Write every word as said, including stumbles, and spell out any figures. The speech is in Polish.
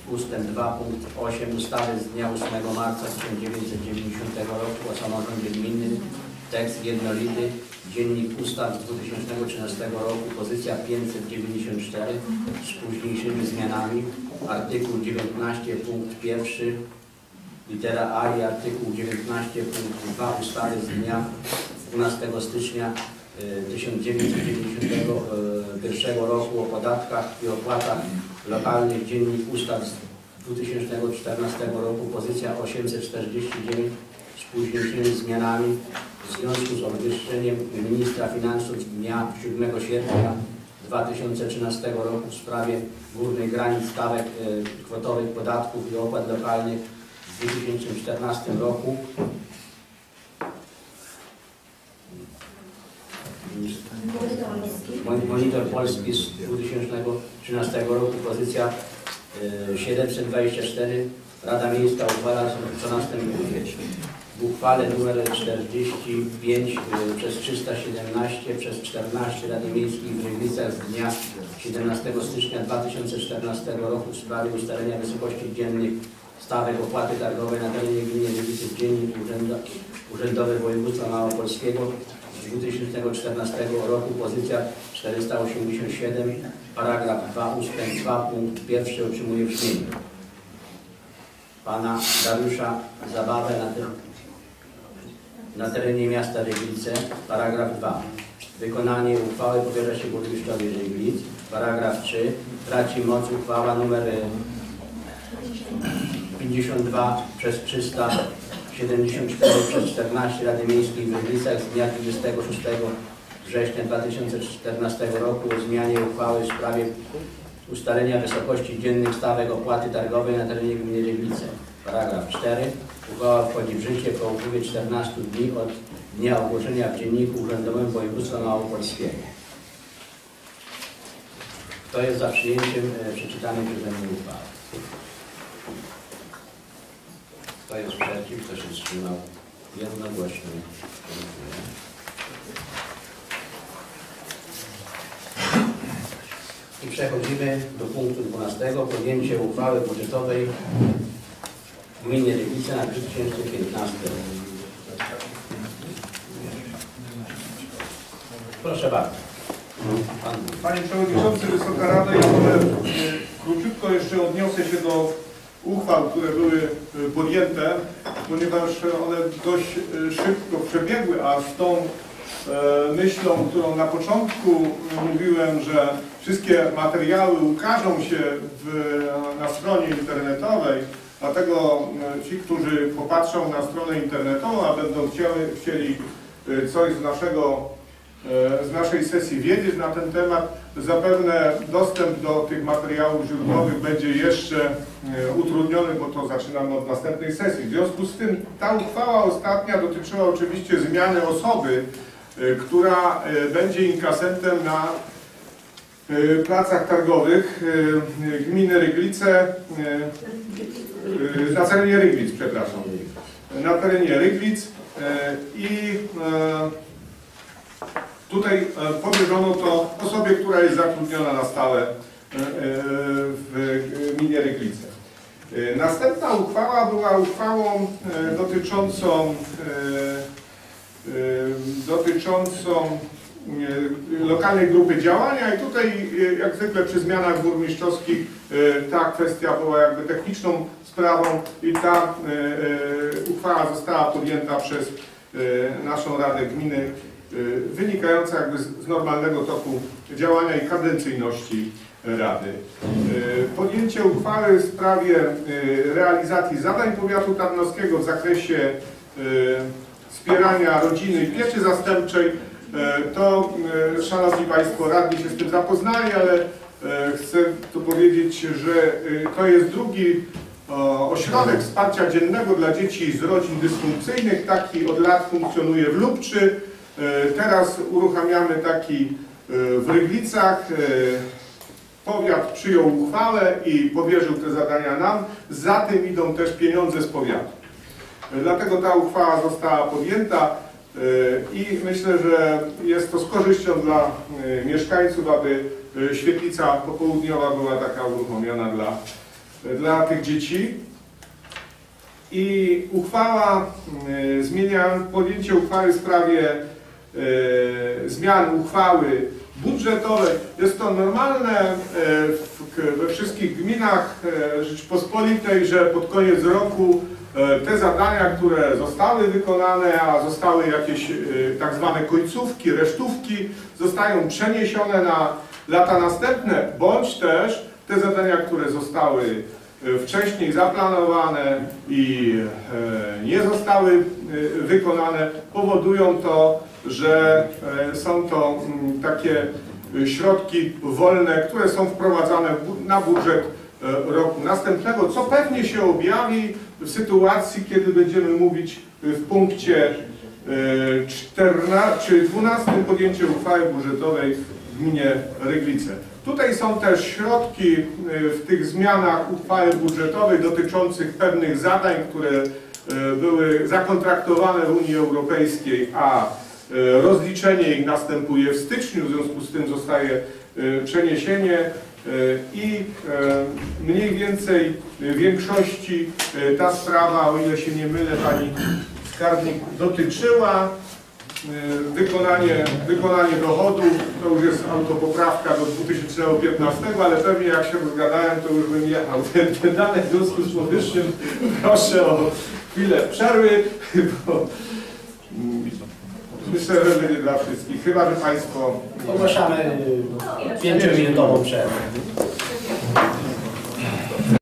ustęp dwa punkt osiem ustawy z dnia ósmego marca tysiąc dziewięćset dziewięćdziesiątego roku o samorządzie gminnym, tekst jednolity, Dziennik Ustaw z dwa tysiące trzynastego roku, pozycja pięćset dziewięćdziesiąt cztery z późniejszymi zmianami, artykuł dziewiętnaście punkt pierwszy, litera A i artykuł dziewiętnaście punkt dwa ustawy z dnia dwunastego stycznia tysiąc dziewięćset dziewięćdziesiątego pierwszego roku o podatkach i opłatach lokalnych, Dziennik Ustaw z dwa tysiące czternastego roku, pozycja osiemset czterdzieści dziewięć z późniejszymi zmianami w związku z obwieszczeniem ministra finansów z dnia siódmego sierpnia dwa tysiące trzynastego roku w sprawie górnych granic stawek kwotowych podatków i opłat lokalnych w dwa tysiące czternastym roku. Monitor Polski z dwa tysiące trzynastego roku, pozycja siedemset dwadzieścia cztery. Rada Miejska uchwala co następuje. W uchwale nr czterdzieści pięć przez trzysta siedemnaście przez czternaście Rady Miejskiej w Ryglicach z dnia siedemnastego stycznia dwa tysiące czternastego roku w sprawie ustalenia wysokości dziennych stawek opłaty targowej na terenie gminy Ryglice, Dziennik Urzędowy Województwa Małopolskiego z dwa tysiące czternastego roku, pozycja czterysta osiemdziesiąt siedem, paragraf dwa ustęp dwa punkt pierwszy otrzymuje brzmienie. Pana Dariusza Zabawę na, te, na terenie miasta Ryglice, paragraf dwa. Wykonanie uchwały powierza się burmistrzowi Ryglic. Paragraf trzy. Traci moc uchwała nr pięćdziesiąt dwa przez trzysta siedemdziesiąt cztery przez czternaście Rady Miejskiej w Ryglicach z dnia dwudziestego szóstego września dwa tysiące czternastego roku o zmianie uchwały w sprawie ustalenia wysokości dziennych stawek opłaty targowej na terenie gminy Ryglice. Paragraf cztery. Uchwała wchodzi w życie po upływie czternastu dni od dnia ogłoszenia w Dzienniku Urzędowym Województwa Małopolskiego. Kto jest za przyjęciem e, przeczytanej przeze mnie uchwały? Kto jest przeciw? Kto się wstrzymał? Jednogłośnie. Dziękuję. I przechodzimy do punktu dwunastego. Podjęcie uchwały budżetowej w gminie Ryglice na dwa tysiące piętnasty rok. Proszę bardzo. Pan. Panie Przewodniczący, Wysoka Rada, ja może króciutko jeszcze odniosę się do uchwał, które były podjęte, ponieważ one dość szybko przebiegły, a z tą myślą, którą na początku mówiłem, że wszystkie materiały ukażą się w, na stronie internetowej, dlatego ci, którzy popatrzą na stronę internetową, a będą chcieli, chcieli coś z, naszego, z naszej sesji wiedzieć na ten temat, zapewne dostęp do tych materiałów źródłowych będzie jeszcze utrudniony, bo to zaczynamy od następnej sesji. W związku z tym ta uchwała ostatnia dotyczyła oczywiście zmiany osoby, która będzie inkasentem na placach targowych gminy Ryglice, na terenie Ryglic, przepraszam, na terenie Ryglic i tutaj powierzono to osobie, która jest zatrudniona na stałe w gminie Ryglice. Następna uchwała była uchwałą dotyczącą dotyczącą lokalnej grupy działania i tutaj jak zwykle przy zmianach burmistrzowskich ta kwestia była jakby techniczną sprawą i ta uchwała została podjęta przez naszą Radę Gminy, wynikająca jakby z normalnego toku działania i kadencyjności Rady. Podjęcie uchwały w sprawie realizacji zadań powiatu tarnowskiego w zakresie wspierania rodziny i pieczy zastępczej, to Szanowni Państwo radni się z tym zapoznali, ale chcę tu powiedzieć, że to jest drugi ośrodek wsparcia dziennego dla dzieci z rodzin dysfunkcyjnych. Taki od lat funkcjonuje w Lubczy. Teraz uruchamiamy taki w Ryglicach. Powiat przyjął uchwałę i powierzył te zadania nam. Za tym idą też pieniądze z powiatu. Dlatego ta uchwała została podjęta i myślę, że jest to z korzyścią dla mieszkańców, aby świetlica popołudniowa była taka uruchomiona dla dla tych dzieci. I uchwała y, zmienia, podjęcie uchwały w sprawie y, zmian uchwały budżetowej. Jest to normalne y, w, we wszystkich gminach y, Rzeczypospolitej, że pod koniec roku y, te zadania, które zostały wykonane, a zostały jakieś y, tak zwane końcówki, resztówki, zostają przeniesione na lata następne, bądź też te zadania, które zostały wcześniej zaplanowane i nie zostały wykonane, powodują to, że są to takie środki wolne, które są wprowadzane na budżet roku następnego, co pewnie się objawi w sytuacji, kiedy będziemy mówić w punkcie czternastym czy dwunastym podjęcie uchwały budżetowej w gminie Ryglice. Tutaj są też środki w tych zmianach uchwały budżetowej dotyczących pewnych zadań, które były zakontraktowane w Unii Europejskiej, a rozliczenie ich następuje w styczniu, w związku z tym zostaje przeniesienie i mniej więcej w większości ta sprawa, o ile się nie mylę, pani skarbnik dotyczyła Wykonanie, wykonanie dochodów. To już jest autopoprawka do dwa tysiące piętnastego, ale pewnie jak się rozgadałem, to już bym jechał. Te dane w związku z powyższym proszę o chwilę przerwy, bo myślę, że będzie dla wszystkich. Chyba że Państwo... Ogłaszamy pięciominutową przerwę.